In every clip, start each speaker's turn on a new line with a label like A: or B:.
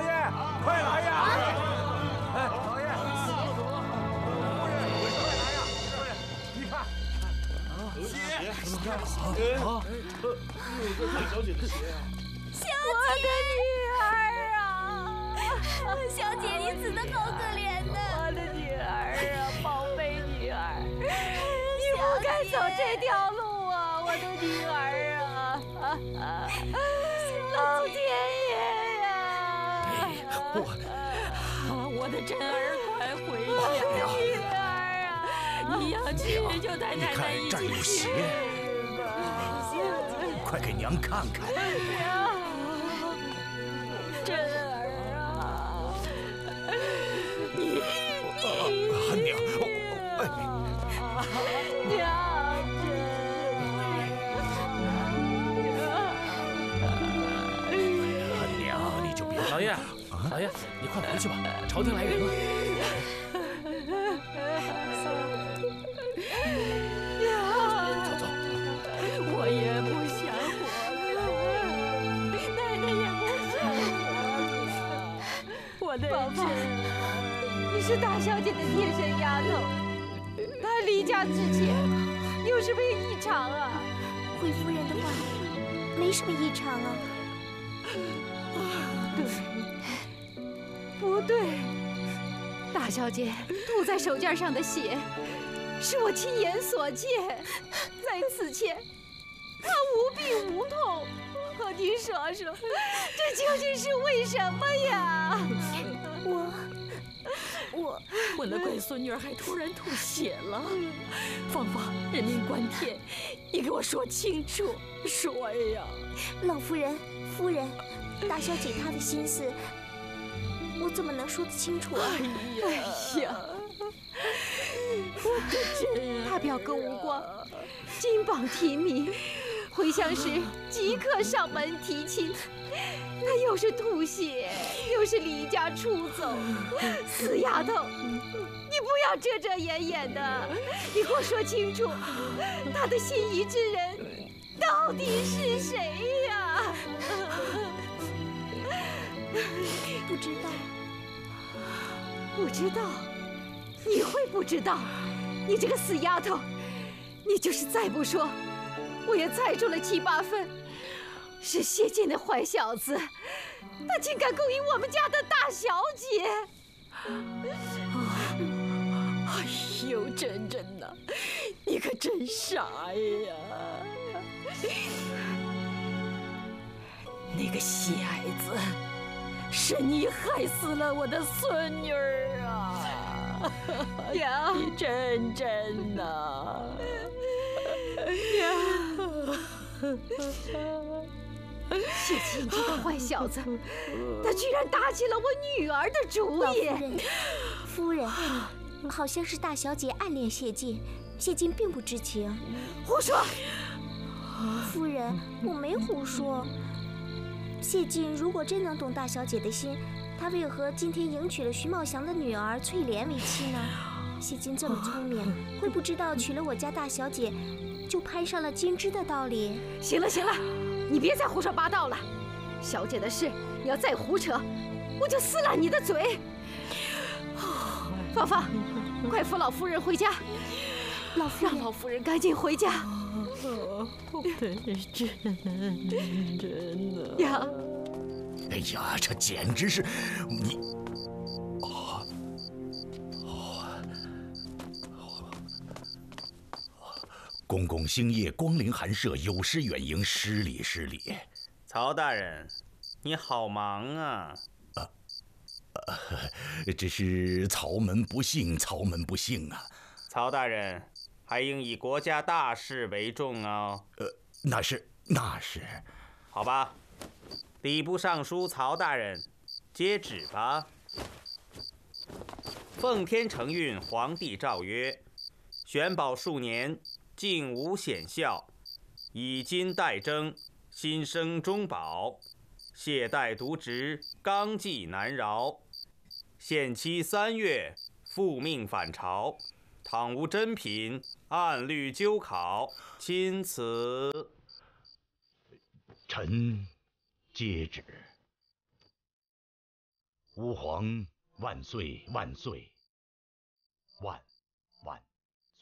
A: 快来呀！哎，老爷，夫人，快来呀！你看，鞋，大小姐的鞋啊！
B: 我的女儿啊！小姐，你死得好可怜呐！我的女儿啊，宝贝女儿，你不该走这条路啊，我的女儿啊！老天爷呀！我的真儿，快回家！女儿啊，你要去就带奶奶一起去吧。
C: 快给娘看看。
B: 真儿啊，你
C: 娘，
B: 娘
C: 娘，你就别
D: 老爷，老爷，你快回去吧，朝廷来人了。走走，
B: 我也不想活了，奶奶也不想活了。我的真儿，你是大小姐的贴身丫头，她离家之前有什么异常啊？
E: 回夫人的话，没什么异常啊。
B: 不对，大小姐涂在手绢上的血，是我亲眼所见。在此前，她无病无痛。您说说，这究竟是为什么呀？我的乖孙女儿还突然吐血了。芳芳，人命关天，你给我说清楚，说呀！
E: 老夫人，夫人，大小姐她的心思，我怎么能说得清楚啊？
B: 哎呀，我的真儿，他表哥无光，金榜题名，回乡时即刻上门提亲。他又是吐血，又是离家出走，死丫头，你不要遮遮掩掩的，你给我说清楚，他的心仪之人到底是谁呀？
E: 不知道。
B: 不知道？你会不知道？你这个死丫头！你就是再不说，我也猜出了7、8分。是谢晋的坏小子，他竟敢勾引我们家的大小姐！哎呦，珍珍呐，你可真傻呀！那个戏孩子！是你害死了我的孙女儿啊！娘，你真真呐！娘，谢晋这个坏小子，他居然打起了我女儿的主意。
E: 夫人，好像是大小姐暗恋谢晋，谢晋并不知情。
B: 胡说！
E: 夫人，我没胡说。谢晋如果真能懂大小姐的心，他为何今天迎娶了徐茂祥的女儿翠莲为妻呢？谢晋这么聪明，会不知道娶了我家大小姐，就攀上了金枝的道理？
B: 行了行了，你别再胡说八道了。小姐的事，你要再胡扯，我就撕烂你的嘴。芳芳，快扶老夫人回家。让老夫人赶紧回家。真的呀！
C: 哎呀，这简直是你！公公星夜光临寒舍，有失远迎，失礼失礼。
F: 曹大人，你好忙啊！
C: 只是曹门不幸，曹门不幸啊！
F: 曹大人，还应以国家大事为重哦。
C: 那是。
F: 好吧，礼部尚书曹大人，接旨吧。奉天承运皇帝诏曰：玄宝数年，竟无显效，以今代征，新生中宝。谢代渎职，纲纪难饶。限期3月，复命返朝。倘无真品，按律纠考，钦此。
C: 臣接旨。 吾皇万岁万岁，万万岁！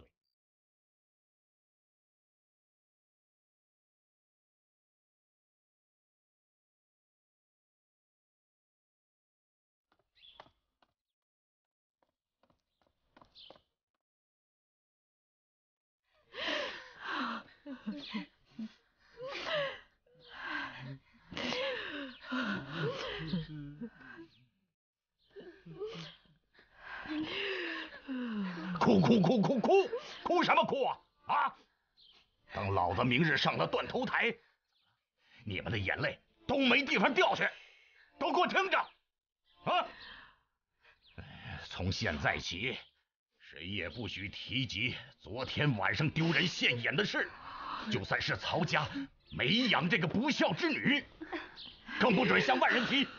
C: 哭什么哭啊！啊！等老子明日上了断头台，你们的眼泪都没地方掉去，都给我听着！啊！从现在起，谁也不许提及昨天晚上丢人现眼的事，就算是曹家没养这个不孝之女，更不准向外人提。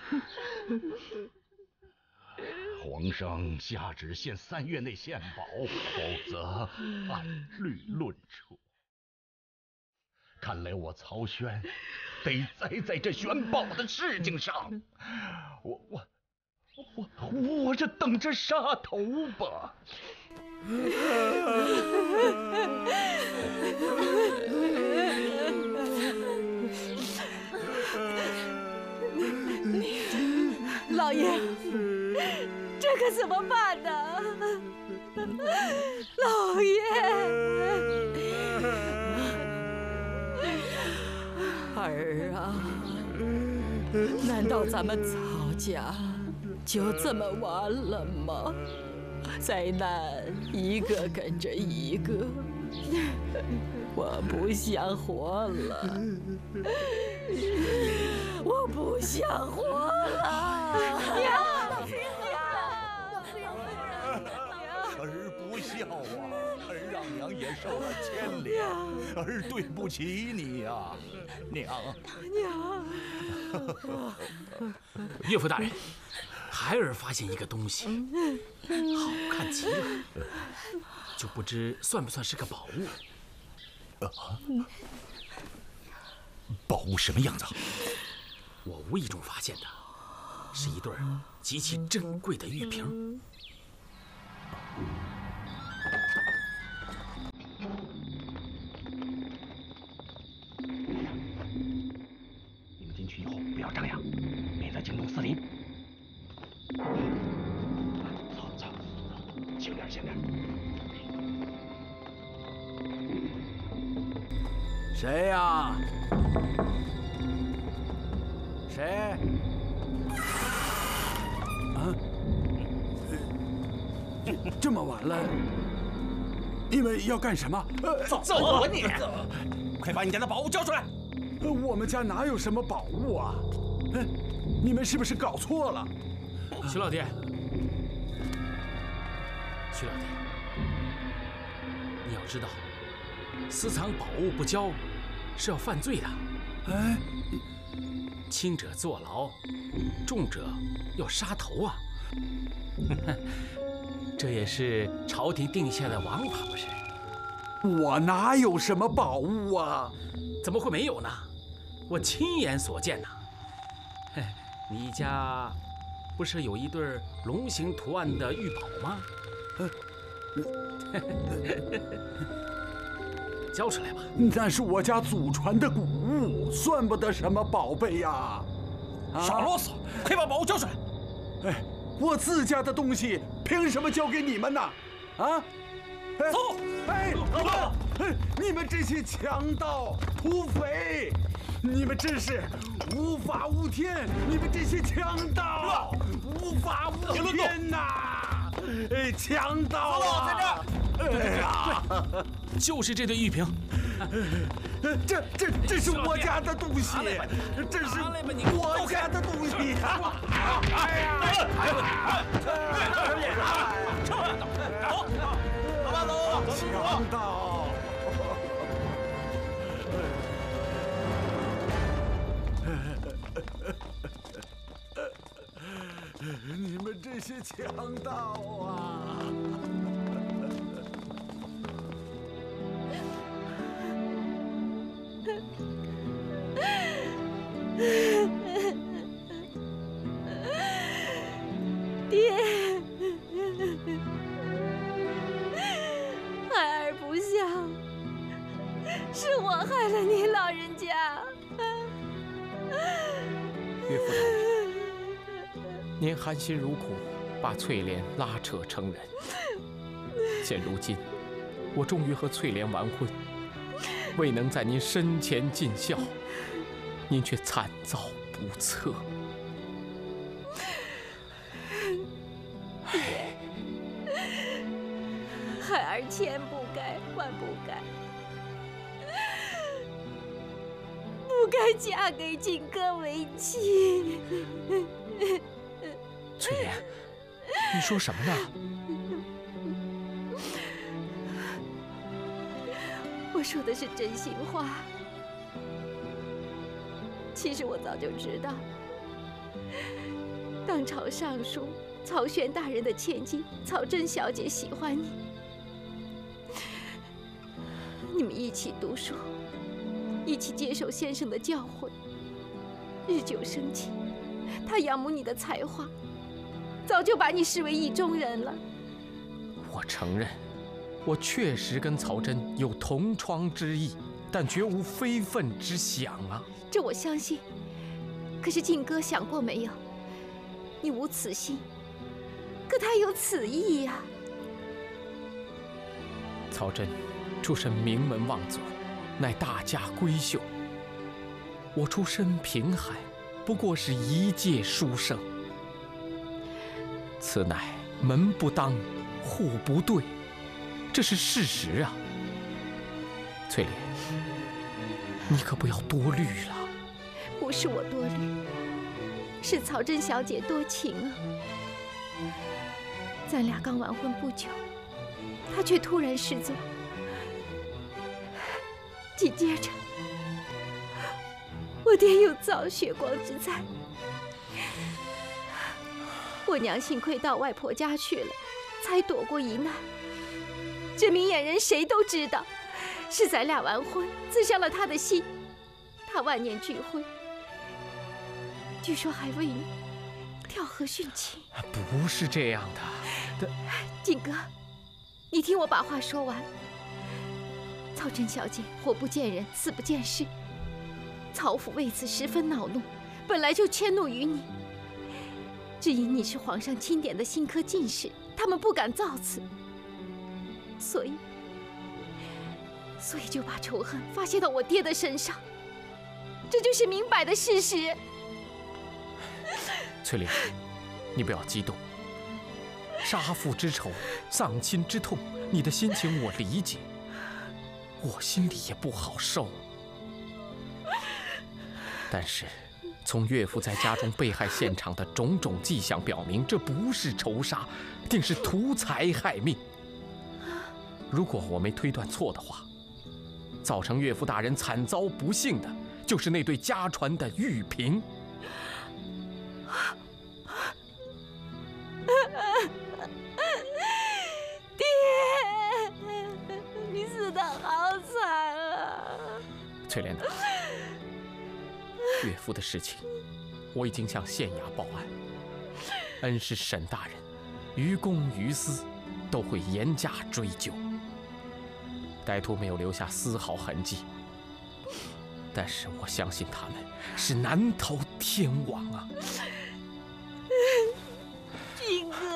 C: 皇上下旨限3月内献宝，否则按律论处。看来我曹轩得栽在这选宝的事情上，我这等着杀头吧。
B: 老爷，这可怎么办呢？老爷，
G: 儿啊，难道咱们曹家就这么完了吗？灾难一个跟着一个，我不想活了，我不想活了！
B: 娘，
C: 儿不孝啊，儿让娘也受了牵连，儿对不起你呀，娘。
D: 岳父大人，孩儿发现一个东西，好看极了，就不知算不算是个宝物。
C: 宝物什么样子？
D: 我无意中发现的，是一对极其珍贵的玉瓶。
C: 你们进去以后不要张扬，免得惊动四邻。走，轻点，轻点。
A: 谁呀？谁？啊？这么晚了，你们要干什么？
F: 走你！快把你家的宝物交出来！
A: 我们家哪有什么宝物啊？你们是不是搞错了？
D: 徐老爹，徐老爹，你要知道，私藏宝物不交是要犯罪的。
A: 哎，
D: 轻者坐牢，重者要杀头啊！这也是朝廷定下的王法，不是？
A: 我哪有什么宝物啊？
D: 怎么会没有呢？我亲眼所见呐。你家不是有一对龙形图案的玉宝吗？交出来吧。
A: 那是我家祖传的古物，算不得什么宝贝呀！
F: 少啰嗦，快把宝物交出来！
A: 哎，我自家的东西凭什么交给你们呢？啊！
F: 走！
A: 哎，你们这些强盗、土匪，你们真是无法无天！你们这些强盗，无法无天呐！哎，强盗啊！哎呀，
D: 就是这对玉瓶。
A: 这是我家的东西，这是我家的东西呀！哎呀！强盗！你们这些强盗啊！
H: 您含辛茹苦把翠莲拉扯成人，现如今我终于和翠莲完婚，未能在您身前尽孝，您却惨遭不测。
B: 孩儿千不该万不该，不该嫁给靖哥为妻。
H: 翠莲，你说什么呢？
B: 我说的是真心话。其实我早就知道，当朝尚书曹玄大人的千金曹真小姐喜欢你，你们一起读书，一起接受先生的教诲，日久生情。他仰慕你的才华，早就把你视为意中人了。
H: 我承认，我确实跟曹真有同窗之意，但绝无非分之想啊。
B: 这我相信。可是靖哥想过没有？你无此心，可他有此意呀。
H: 曹真出身名门望族，乃大家闺秀。我出身贫寒，不过是一介书生。此乃门不当，户不对，这是事实啊。翠莲，你可不要多虑了。
B: 不是我多虑，是曹真小姐多情啊。咱俩刚完婚不久，她却突然失踪。紧接着，我爹又遭血光之灾。我娘幸亏到外婆家去了，才躲过一难。这明眼人谁都知道，是咱俩完婚刺伤了她的心。她万念俱灰，据说还为你跳河殉情。
H: 不是这样的，
B: 靖哥，你听我把话说完。曹真小姐活不见人，死不见尸，曹府为此十分恼怒，本来就迁怒于你。只因你是皇上钦点的新科进士，他们不敢造次，所以就把仇恨发泄到我爹的身上，这就是明摆的事实。
H: 翠莲，你不要激动。杀父之仇，丧亲之痛，你的心情我理解，我心里也不好受。但是，从岳父在家中被害现场的种种迹象表明，这不是仇杀，定是图财害命。如果我没推断错的话，造成岳父大人惨遭不幸的，就是那对家传的玉瓶。
B: 爹，你死得好惨啊！
H: 翠莲呐，岳父的事情，我已经向县衙报案，恩师沈大人，于公于私，都会严加追究。歹徒没有留下丝毫痕迹，但是我相信他们是难逃天网啊！
B: 靖哥。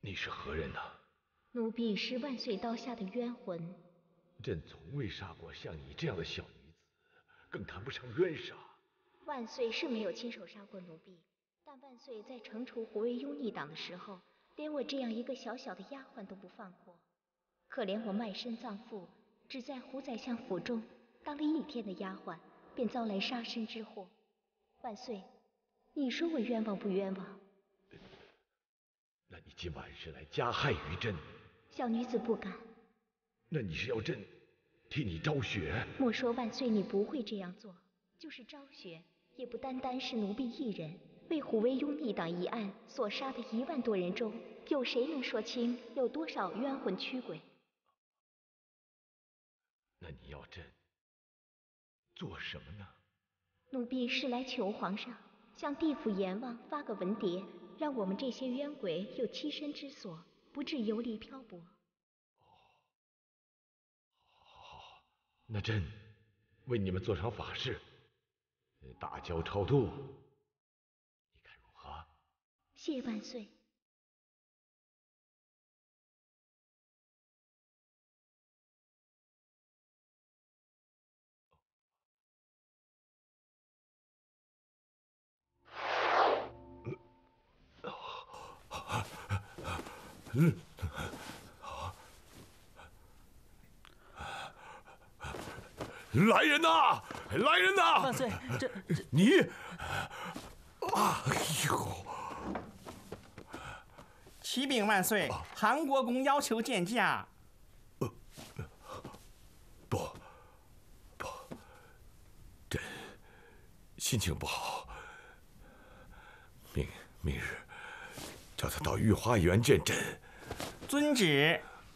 I: 你是何人呐？
E: 奴婢是万岁刀下的冤魂。
I: 朕从未杀过像你这样的小女子，更谈不上冤杀。
E: 万岁是没有亲手杀过奴婢，但万岁在惩处胡惟庸逆党的时候，连我这样一个小小的丫鬟都不放过。可怜我卖身葬父，只在胡宰相府中当了1天的丫鬟，便遭来杀身之祸。万岁，你说我冤枉不冤枉？
I: 那你今晚是来加害于朕？
E: 小女子不敢。
I: 那你是要朕替你昭雪？
E: 莫说万岁你不会这样做，就是昭雪，也不单单是奴婢一人。为胡惟庸逆党一案所杀的1万多人中，有谁能说清有多少冤魂驱鬼？
I: 那你要朕做什么呢？
E: 奴婢是来求皇上向地府阎王发个文牒，让我们这些冤鬼有栖身之所，不致游离漂泊。
I: 好，那朕为你们做场法事，打交超度，你看如何？
E: 谢万岁。
I: 来人呐！来人呐！
J: 万岁，
I: 你，哎呦！
J: 启禀万岁，韩国公要求见驾。
I: 不，朕心情不好，明日叫他到御花园见朕。
J: 遵旨。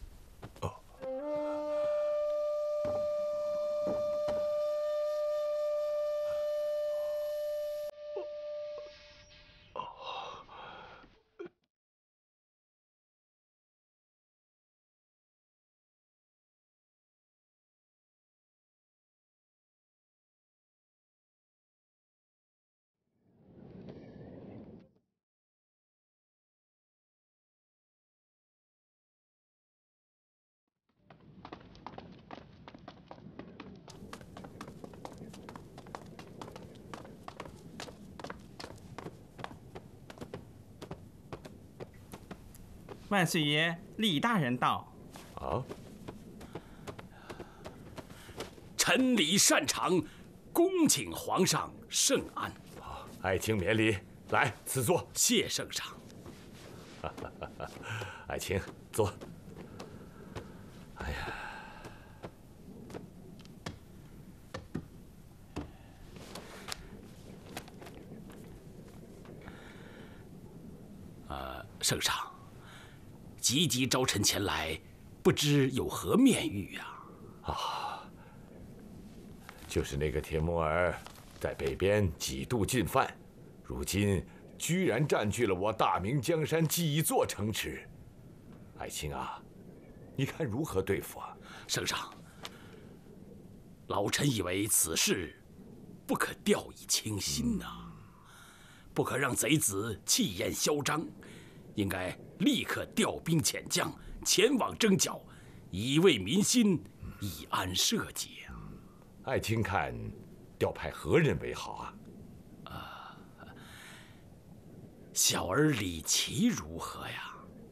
J: 万岁爷，李大人到。
I: 啊！
D: 臣李擅长，恭请皇上圣安。
I: 爱卿免礼，来赐座。
D: 谢圣上。
I: 爱卿坐。哎呀，
D: 圣上，急急召臣前来，不知有何面谕呀？
I: 就是那个铁木儿在北边几度进犯，如今居然占据了我大明江山几座城池。爱卿啊，你看如何对付啊？
D: 圣上，老臣以为此事不可掉以轻心呐，不可让贼子气焰嚣张，应该立刻调兵遣将前往征剿，以慰民心，以安社稷。
I: 爱卿看调派何人为好啊？
D: 小儿李琦如何呀？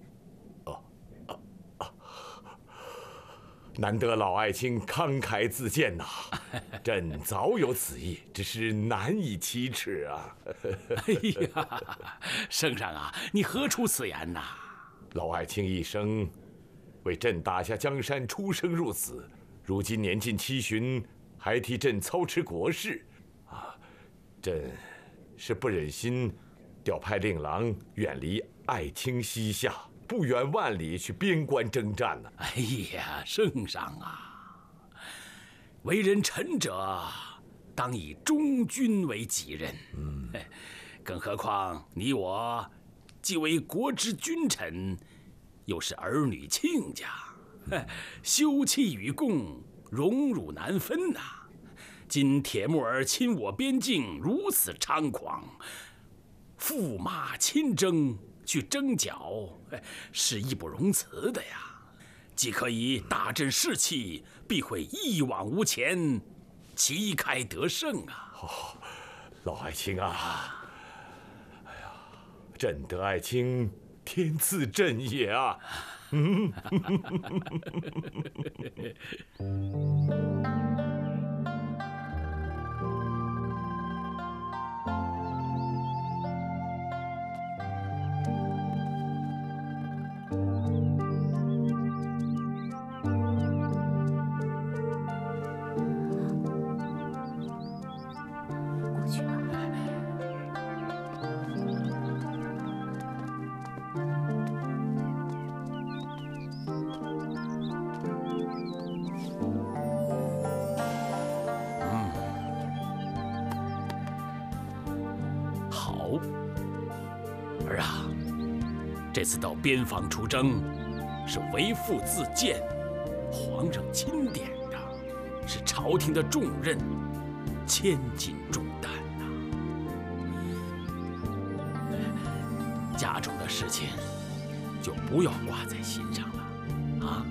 I: 难得老爱卿慷慨自荐呐，朕早有此意，只是难以启齿啊。
D: 哎呀，圣上啊，你何出此言呐？
I: 老爱卿一生为朕打下江山，出生入死，如今年近70，还替朕操持国事，朕是不忍心调派令郎远离爱卿膝下，不远万里去边关征战呢。
D: 哎呀，圣上啊，为人臣者，当以忠君为己任。更何况你我既为国之君臣，又是儿女亲家，休戚与共，荣辱难分呐。今铁木儿侵我边境如此猖狂，驸马亲征， 去征剿，是义不容辞的呀。既可以大振士气，必会一往无前，旗开得胜啊！
I: 哦，老爱卿啊，哎呀，朕得爱卿天赐朕也啊！
D: 儿啊，这次到边防出征，是为父自荐，皇上钦点的，是朝廷的重任，千斤重担呐。家中的事情就不要挂在心上了啊！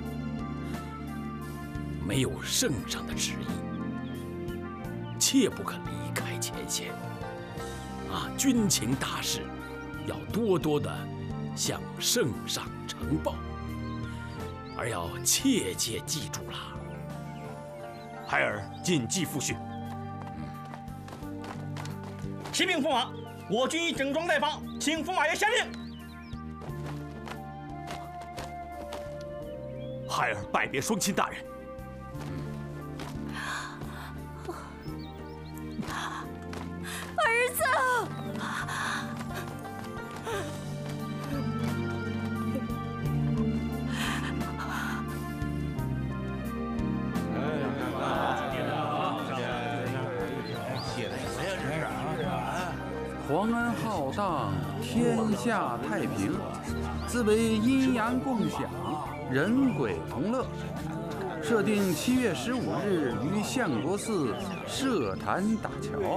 D: 没有圣上的旨意，切不可离开前线。啊，军情大事要多多的向圣上呈报，而要切切记住了。
F: 孩儿谨记父训。启禀驸马，我军已整装待发，请驸马爷下令。孩儿拜别双亲大人。
E: 儿子，
K: 皇恩浩荡，天下太平，自为阴阳共享，人鬼同乐。设定7月15日于相国寺设坛打桥。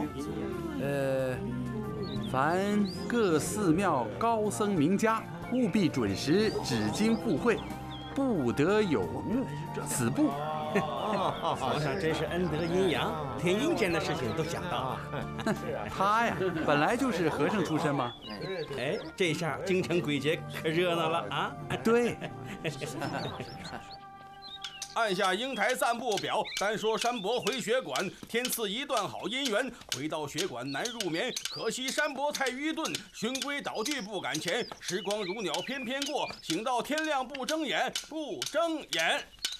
K: 凡各寺庙高僧名家务必准时指经赴会，不得有误。此部。
J: 皇上真是恩德阴阳，连阴间的事情都想到。
K: 他呀，本来就是和尚出身嘛。
J: 哎，这下京城鬼节可热闹了啊！
K: 对。
L: 按下英台散步表，单说山伯回学馆，天赐一段好姻缘。回到学馆难入眠，可惜山伯太愚钝，循规蹈矩不赶前。时光如鸟翩翩过，醒到天亮不睁眼，不睁眼。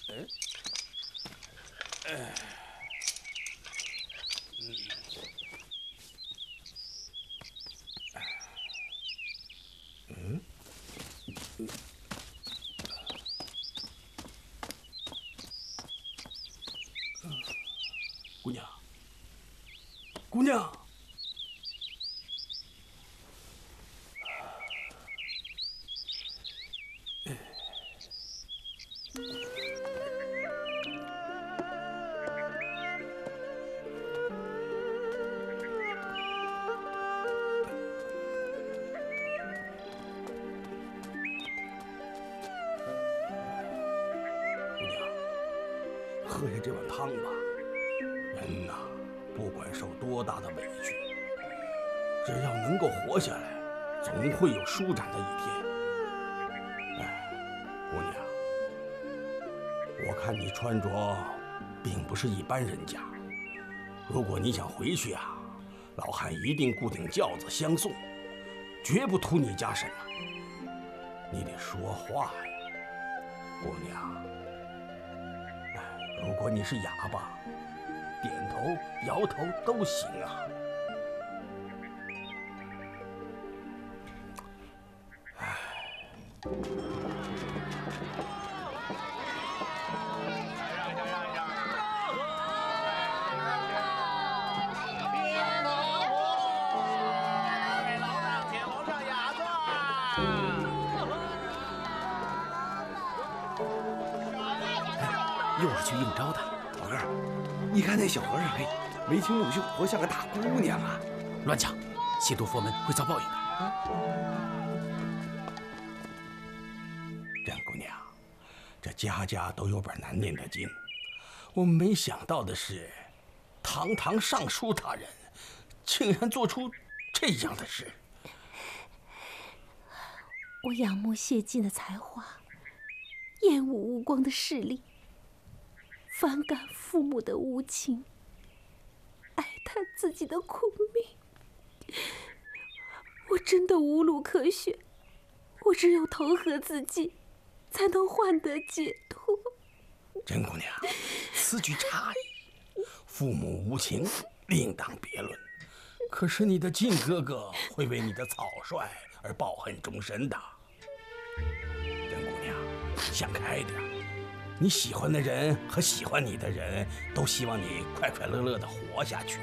L: 姑娘，姑娘，喝下这碗汤吧。人呐，不管受多大的委屈，只要能够活下来，总会有舒展的一天。哎，姑娘，我看你穿着并不是一般人家。如果你想回去啊，老汉一定雇顶轿子相送，绝不图你家什么。你得说话呀，姑娘。如果你是哑巴，点头摇头都行啊。
A: 又是去应招的，老哥，你看那小和尚，嘿，眉清目秀，活像个大姑娘啊！
D: 乱讲，亵渎佛门会遭报应的。
L: 家家都有本难念的经。我没想到的是，堂堂尚书大人，竟然做出这样的事。
B: 我仰慕谢晋的才华，厌恶吴光的势力，反感父母的无情，哀叹自己的苦命。我真的无路可选，我只有投河自尽，才能换得解脱。
L: 甄姑娘，此举差矣。父母无情，另当别论。可是你的晋哥哥会为你的草率而抱恨终身的。甄姑娘，想开点。你喜欢的人和喜欢你的人都希望你快快乐乐地活下去。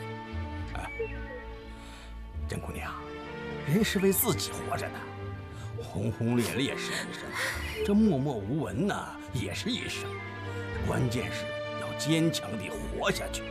L: 甄姑娘，人是为自己活着的，轰轰烈烈是一生，这默默无闻呢也是一生。关键是要坚强地活下去。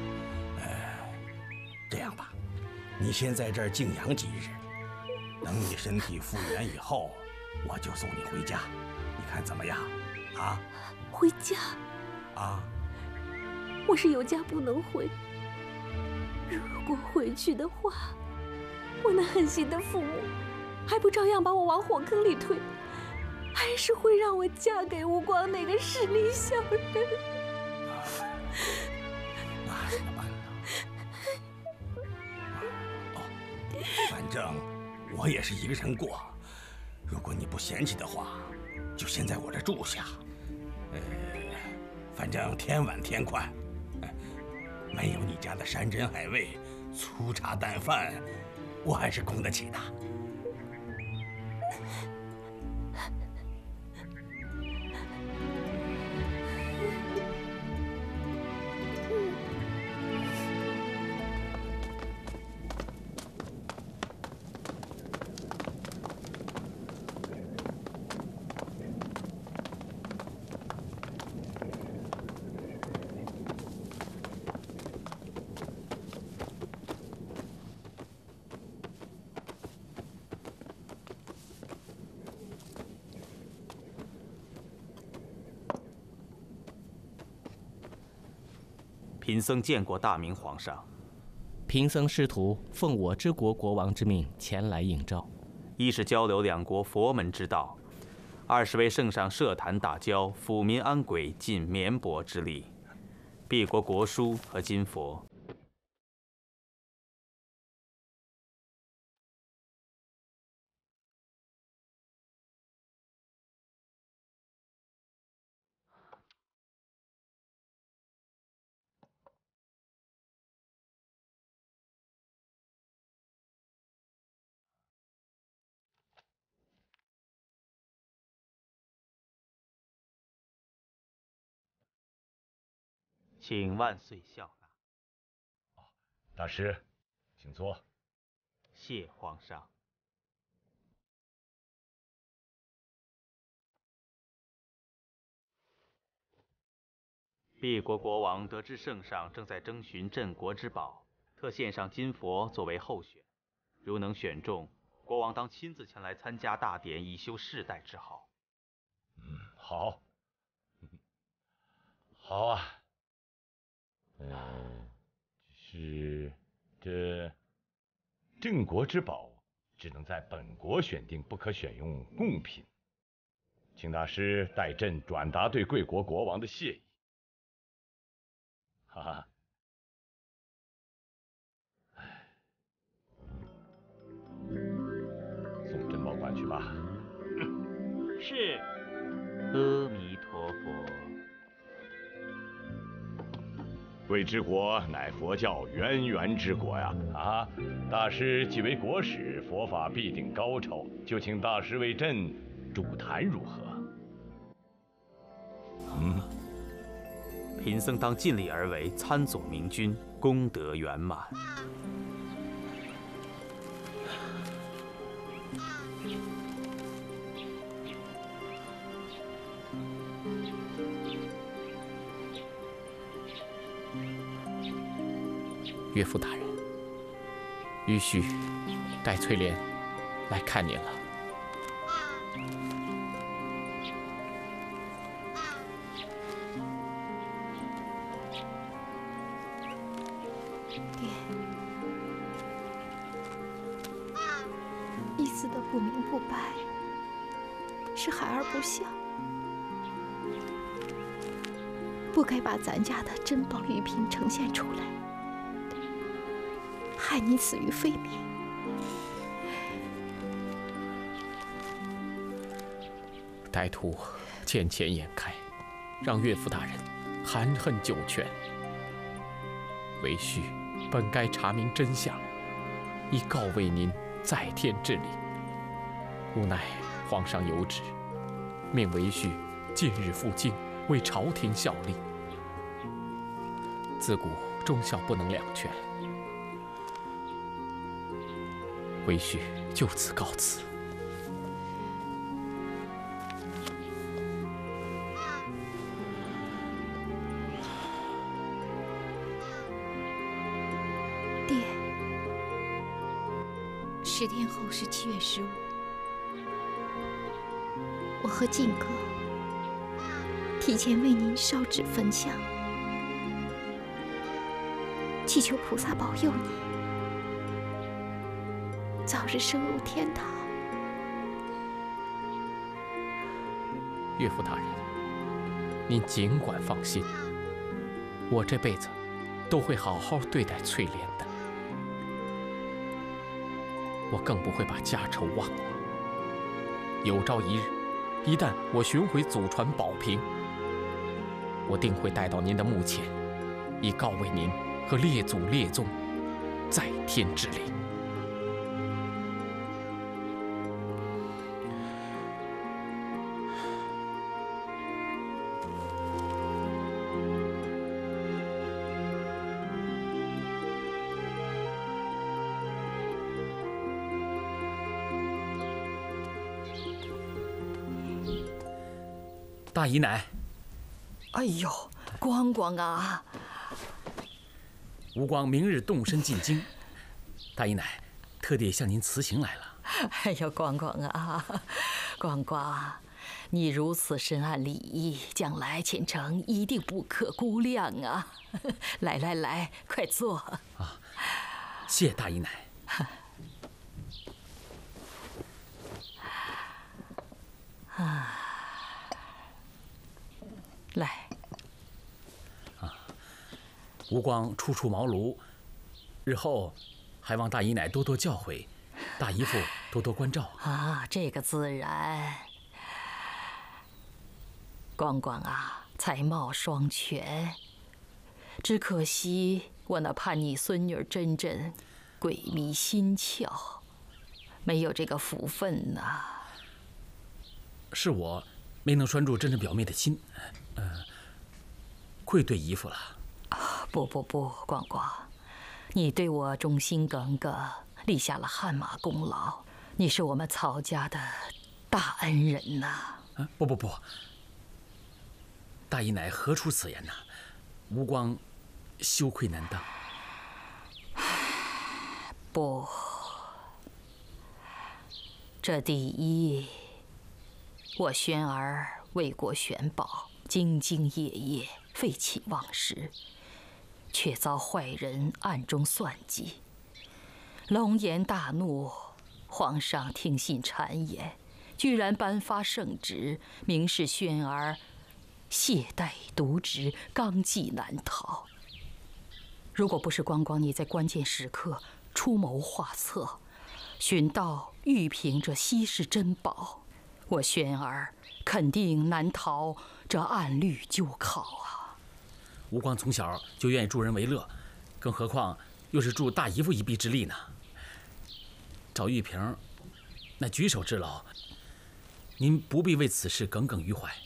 L: 这样吧，你先在这儿静养几日，等你身体复原以后，我就送你回家，你看怎么样？啊？
B: 回家？
L: 啊？
B: 我是有家不能回。如果回去的话，我那狠心的父母还不照样把我往火坑里推？还是会让我嫁给吴光那个势利小人？
L: 那怎么办呢？反正我也是一个人过，如果你不嫌弃的话，就先在我这住下。反正天晚天快，没有你家的山珍海味、粗茶淡饭，我还是供得起的。
F: 贫僧见过大明皇上。
M: 贫僧师徒奉我之国国王之命前来应召，
F: 一是交流两国佛门之道，二是为圣上设坛大交、抚民安轨尽绵薄之力，敝国国书和金佛。请万岁笑纳。
I: 大师，请坐。
F: 谢皇上。敝国国王得知圣上正在征询镇国之宝，特献上金佛作为候选。如能选中，国王当亲自前来参加大典，以修世代之好。
I: 好。好啊。是这镇国之宝只能在本国选定，不可选用贡品，请大师代朕转达对贵国国王的谢意。哈哈。送珍宝馆去吧。
F: 是。阿弥陀佛。
I: 贵之国乃佛教源源之国呀！啊，大师既为国使，佛法必定高超，就请大师为朕主坛如何？
F: 贫僧当尽力而为，参总明君，功德圆满。
H: 岳父大人，玉婿带翠莲来看您了。
B: 死的不明不白，是孩儿不孝，不该把咱家的珍宝玉瓶呈现出来，害你死于非命。
H: 歹徒见钱眼开，让岳父大人含恨九泉。为婿本该查明真相，以告慰您在天之灵。无奈皇上有旨，命为婿近日赴京，为朝廷效力。自古忠孝不能两全，为婿就此告辞。
B: 爹，10天后是7月15，我和靖哥提前为您烧纸焚香，祈求菩萨保佑你早日升入天堂。
H: 岳父大人，您尽管放心，我这辈子都会好好对待翠莲的。我更不会把家仇忘了。有朝一日，一旦我寻回祖传宝瓶，我定会带到您的墓前，以告慰您和列祖列宗在天之灵。
D: 大姨奶，
G: 哎呦，光光啊！
D: 吴光明日动身进京，大姨奶特地向您辞行来了。
G: 哎呦，光光啊，光光，你如此深谙礼义，将来前程一定不可估量啊！来来来，快坐。
D: 啊，谢大姨奶。
G: 啊。来，
D: 吴光初出茅庐，日后还望大姨奶多多教诲，大姨父多多关照
G: 啊。这个自然。光光啊，才貌双全，只可惜我那叛逆孙女珍珍鬼迷心窍，没有这个福分呐。
D: 是我没能拴住珍珍表妹的心。愧对姨父了。
G: 不，光光，你对我忠心耿耿，立下了汗马功劳，你是我们曹家的大恩人呐。
D: 不，大姨奶何出此言呐？吴光羞愧难当。
G: 不，这第一，我轩儿为国选宝，兢兢业业，废寝忘食，却遭坏人暗中算计。龙颜大怒，皇上听信谗言，居然颁发圣旨，明示轩儿懈怠渎职，纲纪难逃。如果不是光光你在关键时刻出谋划策，寻到玉瓶这稀世珍宝，我轩儿肯定难逃这按律就考啊！
D: 吴光从小就愿意助人为乐，更何况又是助大姨夫一臂之力呢？找玉瓶，那举手之劳，您不必为此事耿耿于怀。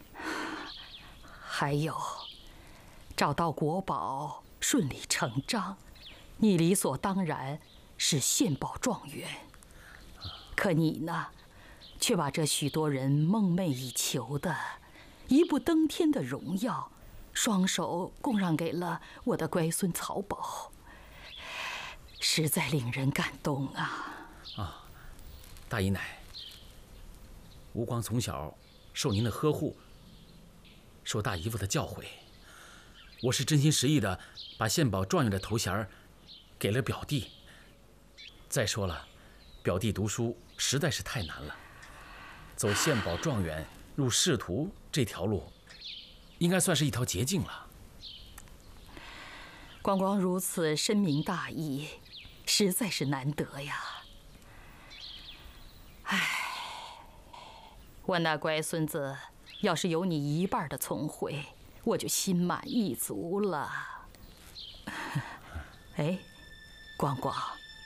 G: 还有，找到国宝顺理成章，你理所当然是献宝状元。可你呢，却把这许多人梦寐以求的一步登天的荣耀，双手供让给了我的乖孙曹宝，实在令人感动啊！
D: 大姨奶，吴光从小受您的呵护，受大姨夫的教诲，我是真心实意的把献宝状元的头衔给了表弟。再说了， 表弟读书实在是太难了，走献宝状元入仕途这条路，应该算是一条捷径了。
G: 光光如此深明大义，实在是难得呀。唉，我那乖孙子要是有你一半的聪慧，我就心满意足了。哎，光光，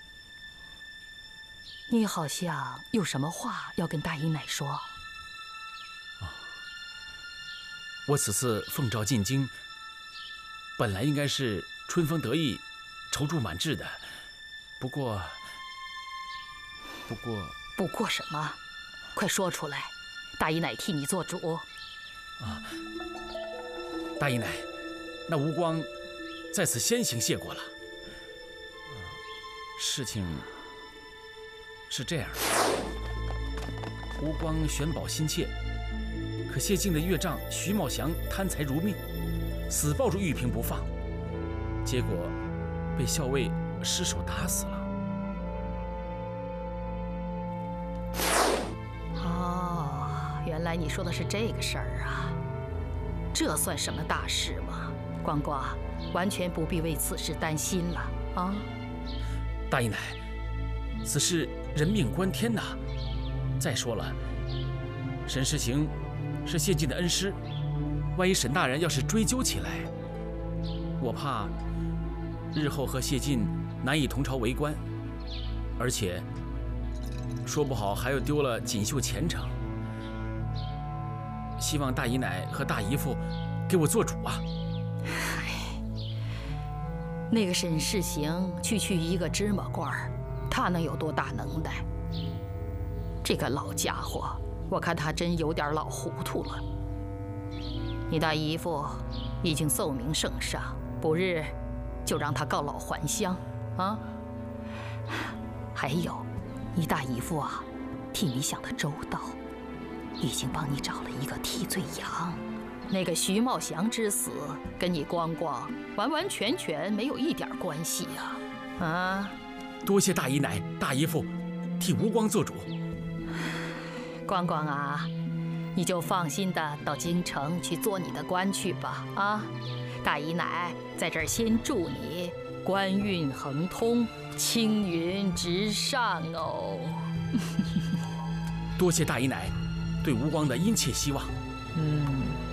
G: 你好像有什么话要跟大姨奶说？
D: 我此次奉诏进京，本来应该是春风得意、踌躇满志的，不过
G: 什么？快说出来，大姨奶替你做主。
D: 啊，大姨奶，那吴光在此先行谢过了。事情是这样的，吴光选宝心切，可谢晋的岳丈徐茂祥贪财如命，死抱住玉瓶不放，结果被校尉失手打死了。
G: 哦，原来你说的是这个事儿啊！这算什么大事吗？光光完全不必为此事担心了啊！
D: 大姨奶，此事人命关天呐！再说了，沈世行是谢晋的恩师，万一沈大人要是追究起来，我怕日后和谢晋难以同朝为官，而且说不好还要丢了锦绣前程。希望大姨奶和大姨夫给我做主啊！
G: 那个沈世行区一个芝麻官儿，他能有多大能耐？这个老家伙，我看他真有点老糊涂了。你大姨夫已经奏明圣上，不日就让他告老还乡啊！还有，你大姨夫啊，替你想的周到，已经帮你找了一个替罪羊。那个徐茂祥之死跟你光光完完全全没有一点关系呀！啊！
D: 多谢大姨奶、大姨夫替吴光做主。
G: 光光啊，你就放心的到京城去做你的官去吧！啊，大姨奶在这儿先祝你官运亨通，青云直上哦。
D: 多谢大姨奶对吴光的殷切希望。
G: 嗯。